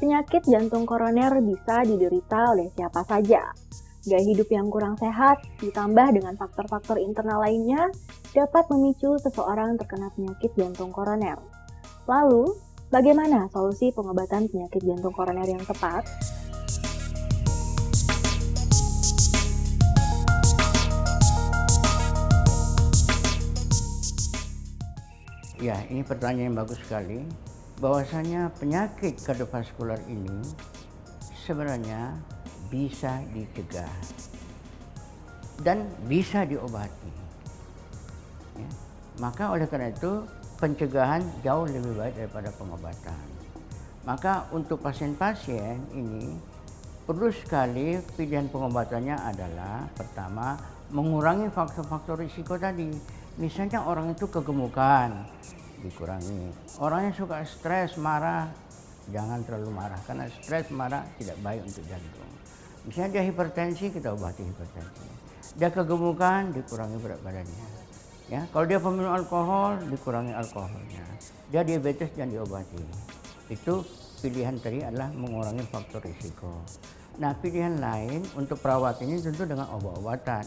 Penyakit jantung koroner bisa diderita oleh siapa saja. Gaya hidup yang kurang sehat, ditambah dengan faktor-faktor internal lainnya, dapat memicu seseorang terkena penyakit jantung koroner. Lalu, bagaimana solusi pengobatan penyakit jantung koroner yang tepat? Ya, ini pertanyaan yang bagus sekali. Bahwasanya penyakit kardiovaskular ini sebenarnya bisa dicegah dan bisa diobati. Ya. Maka oleh karena itu pencegahan jauh lebih baik daripada pengobatan. Maka untuk pasien-pasien ini perlu sekali pilihan pengobatannya adalah pertama mengurangi faktor-faktor risiko tadi. Misalnya orang itu kegemukan, dikurangi. Orang yang suka stres, marah, jangan terlalu marah karena stres, marah tidak baik untuk jantung. Misalnya dia hipertensi, kita obati hipertensi. Dia kegemukan, dikurangi berat badannya. Ya, kalau dia peminum alkohol, dikurangi alkoholnya. Dia diabetes, jangan diobati. Itu pilihan tadi adalah mengurangi faktor risiko. Nah, pilihan lain untuk perawat ini tentu dengan obat-obatan.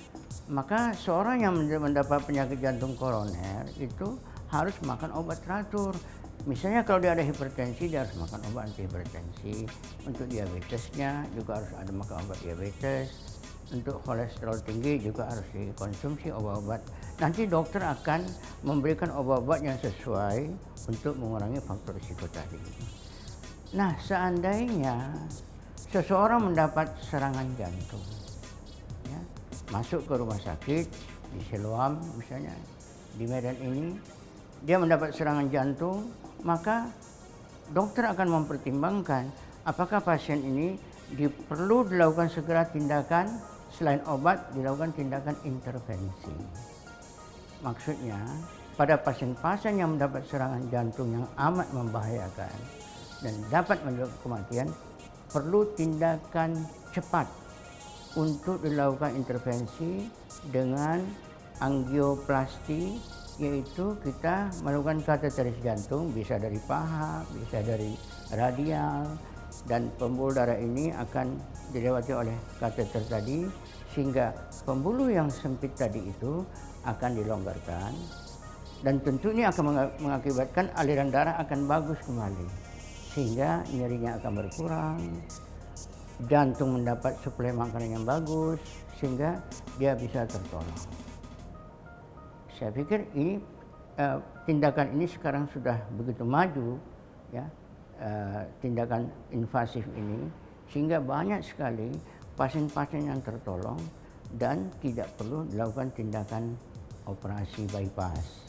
Maka seorang yang mendapat penyakit jantung koroner itu harus makan obat teratur. Misalnya kalau dia ada hipertensi, dia harus makan obat anti hipertensi. Untuk diabetesnya juga harus ada makan obat diabetes. Untuk kolesterol tinggi juga harus dikonsumsi obat-obat. Nanti dokter akan memberikan obat-obat yang sesuai untuk mengurangi faktor risiko tadi. Nah, seandainya seseorang mendapat serangan jantung, ya, masuk ke rumah sakit di Siloam misalnya, di Medan ini, dia mendapat serangan jantung, maka dokter akan mempertimbangkan apakah pasien ini perlu dilakukan segera tindakan selain obat, dilakukan tindakan intervensi. Maksudnya pada pasien-pasien yang mendapat serangan jantung yang amat membahayakan dan dapat menyebabkan kematian, perlu tindakan cepat untuk dilakukan intervensi dengan angioplasti, yaitu kita melakukan kateteris jantung, bisa dari paha, bisa dari radial, dan pembuluh darah ini akan dilewati oleh kateter tadi, sehingga pembuluh yang sempit tadi itu akan dilonggarkan, dan tentu ini akan mengakibatkan aliran darah akan bagus kembali, sehingga nyerinya akan berkurang, jantung mendapat suplai makanan yang bagus, sehingga dia bisa tertolong. Saya pikir ini tindakan ini sekarang sudah begitu maju, ya, tindakan invasif ini, sehingga banyak sekali pasien-pasien yang tertolong dan tidak perlu dilakukan tindakan operasi bypass.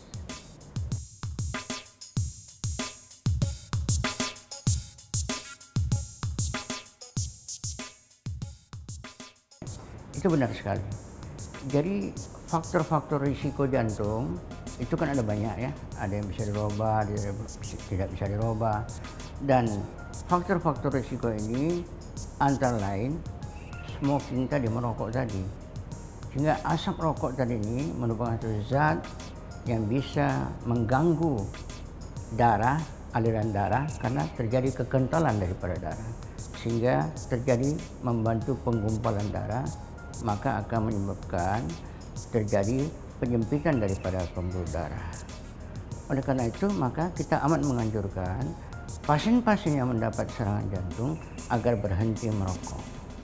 Itu benar sekali. Jadi faktor-faktor risiko jantung itu kan ada banyak, ya. Ada yang bisa dirubah, tidak bisa dirubah. Dan faktor-faktor risiko ini antara lain smoking tadi, merokok tadi. Sehingga asap rokok tadi ini merupakan satu zat yang bisa mengganggu darah, aliran darah, karena terjadi kekentalan daripada darah. Sehingga terjadi membantu penggumpalan darah, maka akan menyebabkan terjadi penyempitan daripada pembuluh darah. Oleh karena itu, maka kita amat menganjurkan pasien-pasien yang mendapat serangan jantung agar berhenti merokok.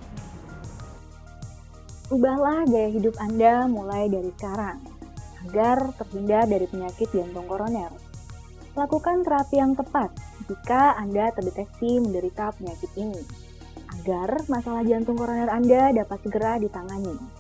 Ubahlah gaya hidup Anda mulai dari sekarang, agar terhindar dari penyakit jantung koroner. Lakukan terapi yang tepat jika Anda terdeteksi menderita penyakit ini, agar masalah jantung koroner Anda dapat segera ditangani.